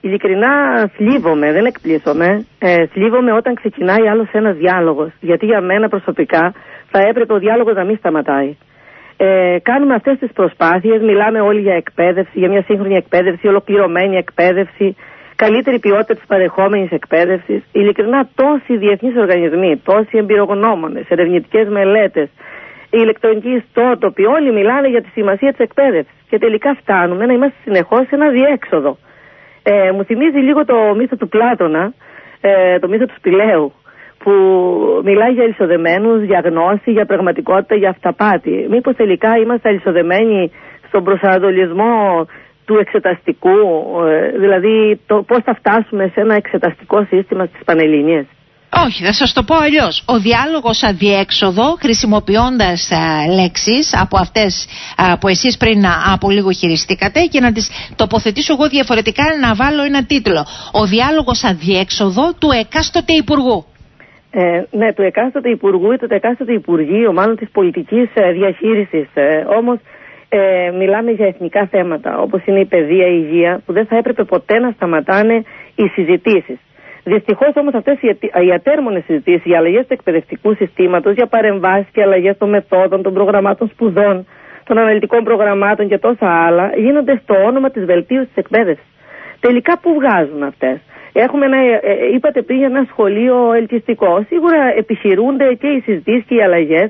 Ειλικρινά θλίβομαι, δεν εκπλήσωμαι. Θλίβομαι όταν ξεκινάει άλλος ένας διάλογος. Γιατί για μένα προσωπικά θα έπρεπε ο διάλογος να μην σταματάει. Κάνουμε αυτές τις προσπάθειες, μιλάμε όλοι για εκπαίδευση, για μια σύγχρονη εκπαίδευση, ολοκληρωμένη εκπαίδευση, καλύτερη ποιότητα της παρεχόμενης εκπαίδευσης. Ειλικρινά, τόσοι διεθνείς οργανισμοί, τόσοι εμπειρογνώμονες, ερευνητικές μελέτες, οι ηλεκτρονικοί ιστότοποι, όλοι μιλάνε για τη σημασία της εκπαίδευσης. Και τελικά φτάνουμε να είμαστε συνεχώς σε ένα διέξοδο. Μου θυμίζει λίγο το μύθο του Πλάτωνα, το μύθο του Σπηλαίου, που μιλάει για αλυσοδεμένους, για γνώση, για πραγματικότητα, για αυταπάτη. Μήπως τελικά είμαστε αλυσοδεμένοι στον προσανατολισμό του εξεταστικού, δηλαδή πώς θα φτάσουμε σε ένα εξεταστικό σύστημα στις Πανελλήνιες? Όχι, θα σας το πω αλλιώς. Ο διάλογος αδιέξοδο, χρησιμοποιώντας λέξεις από αυτές που εσείς πριν από λίγο χειριστήκατε, και να τις τοποθετήσω εγώ διαφορετικά, να βάλω ένα τίτλο. Ο διάλογος αδιέξοδο του εκάστοτε υπουργού. Ναι, του εκάστοτε υπουργού ή του εκάστοτε υπουργείου, μάλλον της πολιτικής διαχείρισης. Όμως μιλάμε για εθνικά θέματα, όπως είναι η παιδεία, η υγεία, που δεν θα έπρεπε ποτέ να σταματάνε οι συζητήσεις. Δυστυχώς όμως αυτές οι ατέρμονες συζητήσεις, οι αλλαγές του εκπαιδευτικού συστήματος, για παρεμβάσεις και αλλαγές των μεθόδων, των προγραμμάτων σπουδών, των αναλυτικών προγραμμάτων και τόσα άλλα, γίνονται στο όνομα της βελτίωσης της εκπαίδευσης. Τελικά πού βγάζουν αυτές? Έχουμε είπατε πριν για ένα σχολείο ελκυστικό. Σίγουρα επιχειρούνται και οι συζητήσεις και οι αλλαγές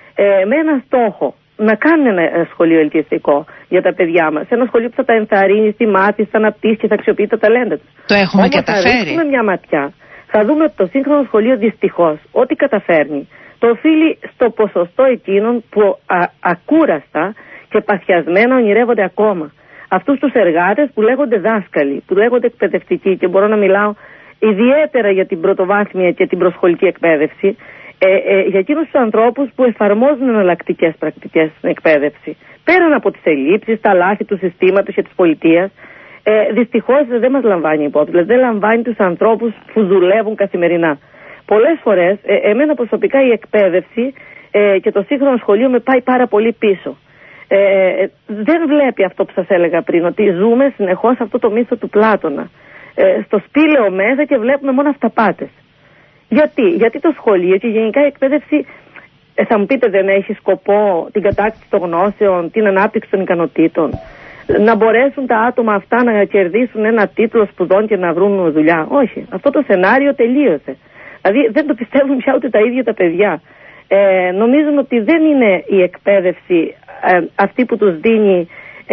με ένα στόχο. Να κάνουν ένα σχολείο ελκυστικό για τα παιδιά μας. Ένα σχολείο που θα τα ενθαρρύνει στη μάθηση, θα αναπτύσσει και θα αξιοποιεί τα ταλέντα τους. Το έχουμε όμως καταφέρει. Θα ρίξουμε μια ματιά. Θα δούμε ότι το σύγχρονο σχολείο δυστυχώς ό,τι καταφέρνει το οφείλει στο ποσοστό εκείνων που ακούραστα και παθιασμένα ονειρεύονται ακόμα. Αυτούς τους εργάτες που λέγονται δάσκαλοι, που λέγονται εκπαιδευτικοί, και μπορώ να μιλάω ιδιαίτερα για την πρωτοβάθμια και την προσχολική εκπαίδευση, για εκείνους τους ανθρώπους που εφαρμόζουν εναλλακτικές πρακτικές στην εκπαίδευση. Πέραν από τις ελλείψεις, τα λάθη του συστήματος και της πολιτείας, δυστυχώς δεν μας λαμβάνει υπόψη. Δηλαδή δεν λαμβάνει τους ανθρώπους που δουλεύουν καθημερινά. Πολλές φορές, εμένα προσωπικά η εκπαίδευση και το σύγχρονο σχολείο με πάει πάρα πολύ πίσω. Δεν βλέπει αυτό που σας έλεγα πριν, ότι ζούμε συνεχώς αυτό το μύθο του Πλάτωνα. Στο σπήλαιο μέσα και βλέπουμε μόνο αυταπάτες. Γιατί το σχολείο και γενικά η εκπαίδευση, θα μου πείτε, δεν έχει σκοπό την κατάκτηση των γνώσεων, την ανάπτυξη των ικανοτήτων? Να μπορέσουν τα άτομα αυτά να κερδίσουν ένα τίτλο σπουδών και να βρουν δουλειά? Όχι. Αυτό το σενάριο τελείωσε. Δηλαδή δεν το πιστεύουν πια ούτε τα ίδια τα παιδιά. Νομίζουν ότι δεν είναι η εκπαίδευση αυτή που τους δίνει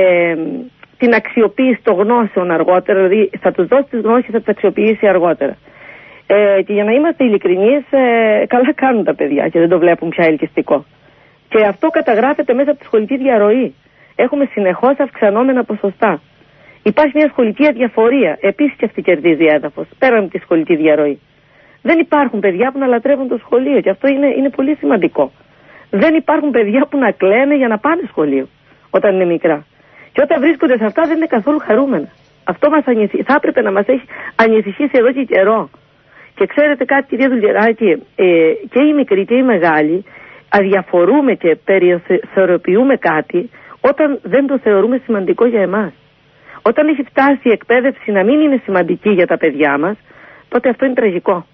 την αξιοποίηση των γνώσεων αργότερα. Δηλαδή θα τους δώσει τις γνώσεις και θα τις αξιοποιήσει αργότερα. Και για να είμαστε ειλικρινείς, καλά κάνουν τα παιδιά και δεν το βλέπουν πια ελκυστικό. Και αυτό καταγράφεται μέσα από τη σχολική διαρροή. Έχουμε συνεχώς αυξανόμενα ποσοστά. Υπάρχει μια σχολική αδιαφορία. Επίσης και αυτή κερδίζει έδαφος, πέραν από τη σχολική διαρροή. Δεν υπάρχουν παιδιά που να λατρεύουν το σχολείο και αυτό είναι πολύ σημαντικό. Δεν υπάρχουν παιδιά που να κλαίνε για να πάνε σχολείο όταν είναι μικρά. Και όταν βρίσκονται σε αυτά δεν είναι καθόλου χαρούμενα. Αυτό θα έπρεπε να μας έχει ανησυχήσει εδώ και καιρό. Και ξέρετε κάτι, κυρία Δουλγεράκη, και οι μικροί και οι μεγάλοι αδιαφορούμε και περιθωριοποιούμε κάτι όταν δεν το θεωρούμε σημαντικό για εμάς. Όταν έχει φτάσει η εκπαίδευση να μην είναι σημαντική για τα παιδιά μας, τότε αυτό είναι τραγικό.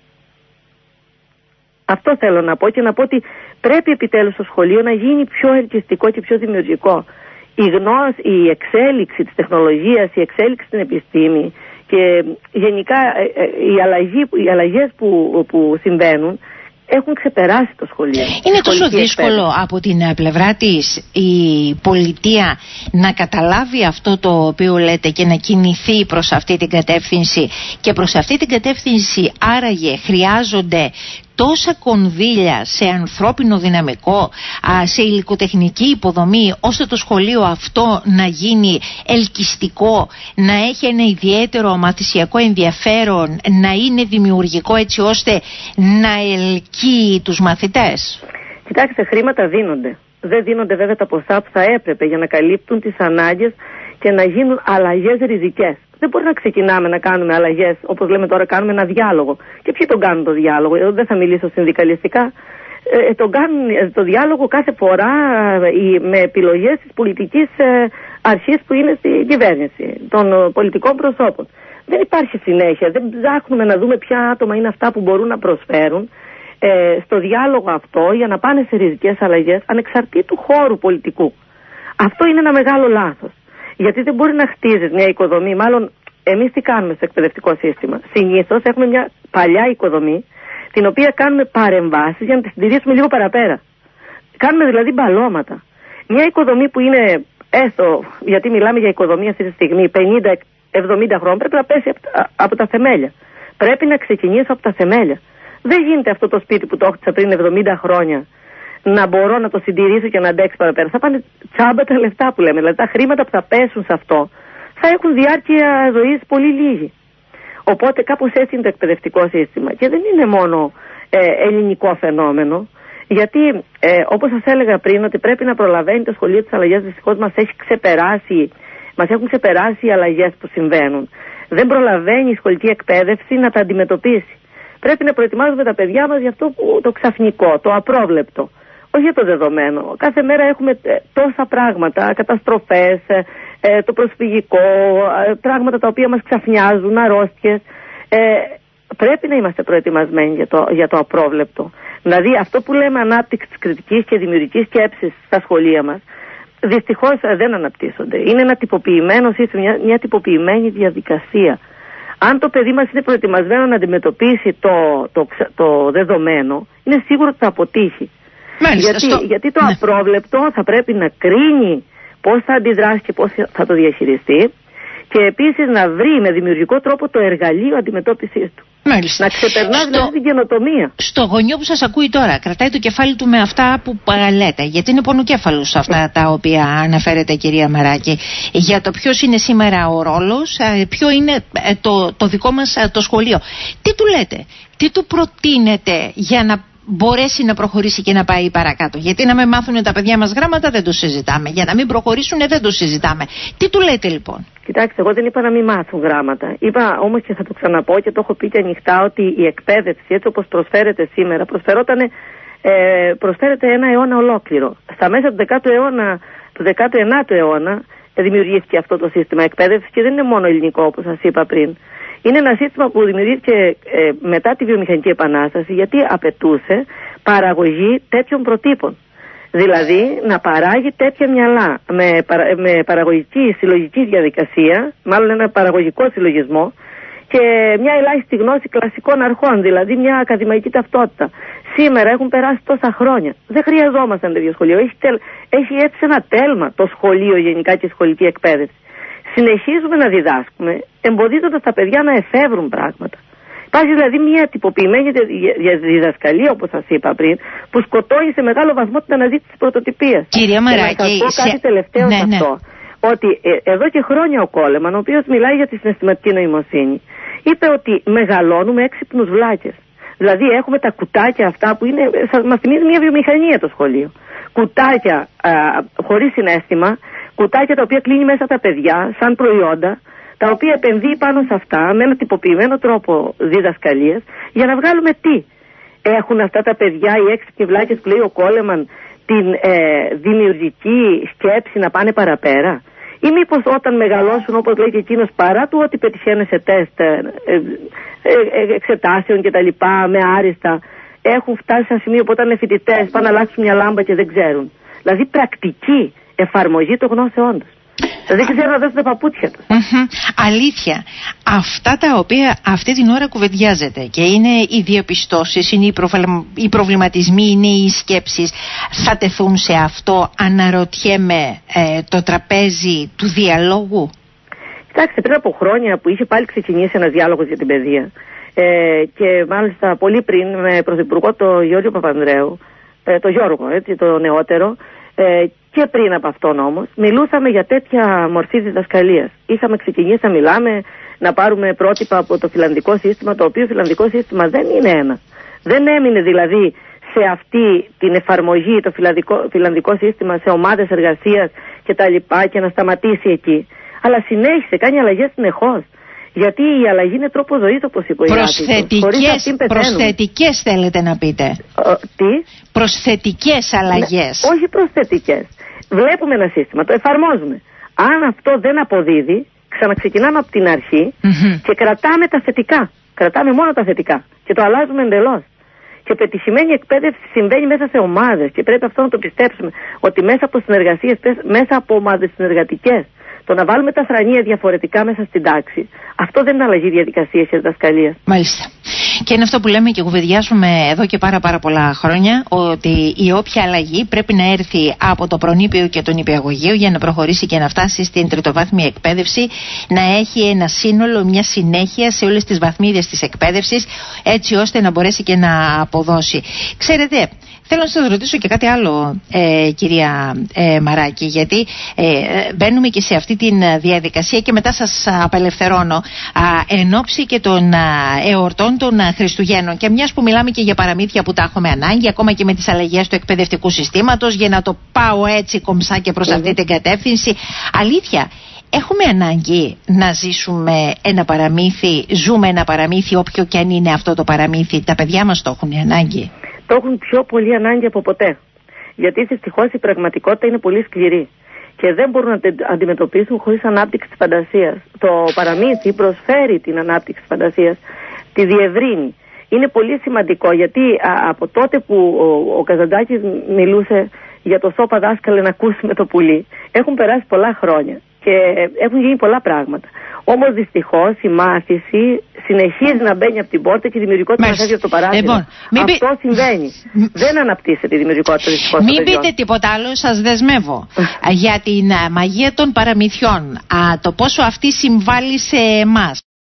Αυτό θέλω να πω, και να πω ότι πρέπει επιτέλους το σχολείο να γίνει πιο ελκυστικό και πιο δημιουργικό. Η εξέλιξη της τεχνολογίας, η εξέλιξη στην επιστήμη και γενικά οι αλλαγές που συμβαίνουν έχουν ξεπεράσει το σχολείο. Είναι τόσο δύσκολο από την πλευρά της η πολιτεία να καταλάβει αυτό το οποίο λέτε και να κινηθεί προς αυτή την κατεύθυνση, και προς αυτή την κατεύθυνση άραγε χρειάζονται τόσα κονδύλια σε ανθρώπινο δυναμικό, σε υλικοτεχνική υποδομή, ώστε το σχολείο αυτό να γίνει ελκυστικό, να έχει ένα ιδιαίτερο μαθησιακό ενδιαφέρον, να είναι δημιουργικό, έτσι ώστε να ελκύει τους μαθητές? Κοιτάξτε, χρήματα δίνονται. Δεν δίνονται βέβαια τα ποσά που θα έπρεπε για να καλύπτουν τις ανάγκες και να γίνουν αλλαγές ριζικές. Δεν μπορεί να ξεκινάμε να κάνουμε αλλαγές, όπως λέμε τώρα, κάνουμε ένα διάλογο. Και ποιοι τον κάνουν το διάλογο? Εγώ δεν θα μιλήσω συνδικαλιστικά. Τον κάνουν το διάλογο κάθε φορά με επιλογές της πολιτικής αρχής που είναι στην κυβέρνηση, των πολιτικών προσώπων. Δεν υπάρχει συνέχεια, δεν ψάχνουμε να δούμε ποια άτομα είναι αυτά που μπορούν να προσφέρουν στο διάλογο αυτό για να πάνε σε ριζικές αλλαγές ανεξαρτήτου χώρου πολιτικού. Αυτό είναι ένα μεγάλο λάθος. Γιατί δεν μπορεί να χτίζεις μια οικοδομή, μάλλον εμείς τι κάνουμε στο εκπαιδευτικό σύστημα. Συνήθως έχουμε μια παλιά οικοδομή, την οποία κάνουμε παρεμβάσεις για να τη συντηρήσουμε λίγο παραπέρα. Κάνουμε δηλαδή μπαλώματα. Μια οικοδομή που είναι έστω, γιατί μιλάμε για οικοδομή αυτή τη στιγμή, 50-70 χρόνια, πρέπει να πέσει από τα θεμέλια. Πρέπει να ξεκινήσω από τα θεμέλια. Δεν γίνεται αυτό το σπίτι που το έχτισα πριν 70 χρόνια να μπορώ να το συντηρήσω και να αντέξει παραπέρα. Θα πάνε τσάμπα τα λεφτά που λέμε. Δηλαδή τα χρήματα που θα πέσουν σε αυτό θα έχουν διάρκεια ζωής πολύ λίγη. Οπότε κάπως έτσι είναι το εκπαιδευτικό σύστημα. Και δεν είναι μόνο ελληνικό φαινόμενο. Γιατί όπως σας έλεγα πριν, ότι πρέπει να προλαβαίνει το σχολείο της αλλαγής, δυστυχώς μας έχουν ξεπεράσει οι αλλαγές που συμβαίνουν. Δεν προλαβαίνει η σχολική εκπαίδευση να τα αντιμετωπίσει. Πρέπει να προετοιμάζουμε τα παιδιά μας για αυτό το ξαφνικό, το απρόβλεπτο. Όχι για το δεδομένο. Κάθε μέρα έχουμε τόσα πράγματα, καταστροφές, το προσφυγικό, πράγματα τα οποία μας ξαφνιάζουν, αρρώστιες. Πρέπει να είμαστε προετοιμασμένοι για το απρόβλεπτο. Δηλαδή αυτό που λέμε ανάπτυξη της κριτικής και δημιουργικής σκέψης στα σχολεία μας, δυστυχώς δεν αναπτύσσονται. Είναι ένα τυποποιημένο σύστημα, μια τυποποιημένη διαδικασία. Αν το παιδί μας είναι προετοιμασμένο να αντιμετωπίσει το δεδομένο, είναι σίγουρο ότι θα αποτύχει. Γιατί το απρόβλεπτο θα πρέπει να κρίνει πώς θα αντιδράσει και πώς θα το διαχειριστεί, και επίσης να βρει με δημιουργικό τρόπο το εργαλείο αντιμετώπισης του. Μάλιστα. Να ξεπερνά δηλαδή την καινοτομία. Στο γονιό που σας ακούει τώρα, κρατάει το κεφάλι του με αυτά που παραλέτε, γιατί είναι πονοκέφαλος αυτά τα οποία αναφέρεται, κυρία Μαράκη, για το ποιος είναι σήμερα ο ρόλος, ποιο είναι το δικό μας το σχολείο. Τι του λέτε, τι του προτείνετε για να μπορέσει να προχωρήσει και να πάει παρακάτω? Γιατί να μην μάθουν τα παιδιά μας γράμματα δεν το συζητάμε, για να μην προχωρήσουν δεν το συζητάμε. Τι του λέτε λοιπόν? Κοιτάξτε, εγώ δεν είπα να μην μάθουν γράμματα. Είπα όμως, και θα το ξαναπώ και το έχω πει και ανοιχτά, ότι η εκπαίδευση έτσι όπως προσφέρεται σήμερα προσφέρεται ένα αιώνα ολόκληρο. Στα μέσα του 19ου αιώνα δημιουργήθηκε αυτό το σύστημα εκπαίδευσης, και δεν είναι μόνο ελληνικό όπως σας είπα πριν. Είναι ένα σύστημα που δημιουργήθηκε μετά τη βιομηχανική επανάσταση, γιατί απαιτούσε παραγωγή τέτοιων προτύπων. Δηλαδή να παράγει τέτοια μυαλά με παραγωγική συλλογική διαδικασία, μάλλον ένα παραγωγικό συλλογισμό, και μια ελάχιστη γνώση κλασικών αρχών, δηλαδή μια ακαδημαϊκή ταυτότητα. Σήμερα έχουν περάσει τόσα χρόνια. Δεν χρειαζόμαστε ένα τέτοιο σχολείο. Έχει έτσι ένα τέλμα το σχολείο γενικά και η σχολική εκπαίδευση. Συνεχίζουμε να διδάσκουμε, εμποδίζοντας τα παιδιά να εφεύρουν πράγματα. Υπάρχει δηλαδή μια τυποποιημένη διδασκαλία, όπως σας είπα πριν, που σκοτώνει σε μεγάλο βαθμό την αναζήτηση της πρωτοτυπίας. Κυρία Μαράκη, να σας πω κάτι τελευταίο σε αυτό. Ότι εδώ και χρόνια ο Κόλεμαν, ο οποίος μιλάει για τη συναισθηματική νοημοσύνη, είπε ότι μεγαλώνουμε έξυπνους βλάκες. Δηλαδή έχουμε τα κουτάκια αυτά που είναι, μας θυμίζει μια βιομηχανία το σχολείο. Κουτάκια χωρίς συναίσθημα, κουτάκια τα οποία κλείνει μέσα τα παιδιά σαν προϊόντα, τα οποία επενδύει πάνω σε αυτά με ένα τυποποιημένο τρόπο διδασκαλίας, για να βγάλουμε τι. Έχουν αυτά τα παιδιά, οι έξυπνοι βλάκες που λέει ο Κόλεμαν, την δημιουργική σκέψη να πάνε παραπέρα? Ή μήπως όταν μεγαλώσουν, όπως λέει και εκείνος, παρά του ότι πετυχαίνουν σε τεστ εξετάσεων και τα λοιπά με άριστα, έχουν φτάσει σε ένα σημείο που όταν είναι φοιτητές πάνε να αλλάξουν μια λάμπα και δεν ξέρουν? Δηλαδή πρακτική εφαρμογή των γνώσεών τους. Δεν ξέρουν να δώσουν τα παπούτσια τους. Αλήθεια. Αυτά τα οποία αυτή την ώρα κουβεντιάζεται, και είναι οι διαπιστώσεις, είναι οι προβληματισμοί, είναι οι σκέψεις, θα τεθούν σε αυτό, αναρωτιέμαι, το τραπέζι του διαλόγου? Κοιτάξτε, πριν από χρόνια που είχε πάλι ξεκινήσει ένας διάλογος για την παιδεία, και μάλιστα πολύ πριν με πρωθυπουργό τον Γιώργο Παπανδρέου, το Γιώργο, έτσι, το νεότερο, και πριν από αυτόν όμως, μιλούσαμε για τέτοια μορφή διδασκαλίας. Είχαμε ξεκινήσει να μιλάμε, να πάρουμε πρότυπα από το φιλανδικό σύστημα, το οποίο φιλανδικό σύστημα δεν είναι ένα. Δεν έμεινε δηλαδή σε αυτή την εφαρμογή το φιλανδικό σύστημα σε ομάδες εργασίας και τα λοιπά, και να σταματήσει εκεί. Αλλά συνέχισε, κάνει αλλαγές συνεχώς. Γιατί η αλλαγή είναι τρόπο ζωής, όπως είπε ο Ηράκλειος. Προσθετικές θέλετε να πείτε? Τι? Προσθετικές αλλαγές. Ναι, όχι προσθετικές. Βλέπουμε ένα σύστημα, το εφαρμόζουμε. Αν αυτό δεν αποδίδει, ξαναξεκινάμε από την αρχή και κρατάμε τα θετικά. Κρατάμε μόνο τα θετικά και το αλλάζουμε εντελώς. Και πετυχημένη εκπαίδευση συμβαίνει μέσα σε ομάδες και πρέπει αυτό να το πιστέψουμε. Ότι μέσα από συνεργασίες, μέσα από ομάδες συνεργατικές, το να βάλουμε τα θρανία διαφορετικά μέσα στην τάξη, αυτό δεν είναι αλλαγή διαδικασίας και διδασκαλίας. Μάλιστα. Και είναι αυτό που λέμε και κουβεντιάζουμε εδώ και πάρα πολλά χρόνια, ότι η όποια αλλαγή πρέπει να έρθει από το προνήπιο και το νηπιαγωγείο για να προχωρήσει και να φτάσει στην τριτοβάθμια εκπαίδευση, να έχει ένα σύνολο, μια συνέχεια σε όλες τις βαθμίδες της εκπαίδευσης, έτσι ώστε να μπορέσει και να αποδώσει. Ξέρετε, θέλω να σας ρωτήσω και κάτι άλλο, κυρία Μαράκη, γιατί μπαίνουμε και σε αυτή τη διαδικασία και μετά σας απελευθερώνω εν ώψη και των εορτών των Χριστουγέννων. Και μιας που μιλάμε και για παραμύθια που τα έχουμε ανάγκη, ακόμα και με τις αλλαγές του εκπαιδευτικού συστήματος, για να το πάω έτσι κομψά και προς αυτή την κατεύθυνση. Αλήθεια, έχουμε ανάγκη να ζήσουμε ένα παραμύθι, ζούμε ένα παραμύθι, όποιο και αν είναι αυτό το παραμύθι. Τα παιδιά μας το έχουν ανάγκη. Το έχουν πιο πολύ ανάγκη από ποτέ. Γιατί δυστυχώς η πραγματικότητα είναι πολύ σκληρή και δεν μπορούν να την αντιμετωπίσουν χωρίς ανάπτυξη της φαντασίας. Το παραμύθι προσφέρει την ανάπτυξη της φαντασίας, τη διευρύνει. Είναι πολύ σημαντικό γιατί από τότε που ο Καζαντζάκης μιλούσε για το σώπα δάσκαλε να ακούσει με το πουλί, έχουν περάσει πολλά χρόνια και έχουν γίνει πολλά πράγματα. Όμως δυστυχώς η μάθηση συνεχίζει να μπαίνει από την πόρτα και η δημιουργικότητα να φεύγει από το παράθυρο. Λοιπόν, αυτό συμβαίνει. Δεν αναπτύσσεται η δημιουργικότητα δυστυχώς. Μην πείτε τίποτα άλλο, σας δεσμεύω. Για την μαγεία των παραμυθιών, το πόσο αυτή συμβάλλει σε εμάς.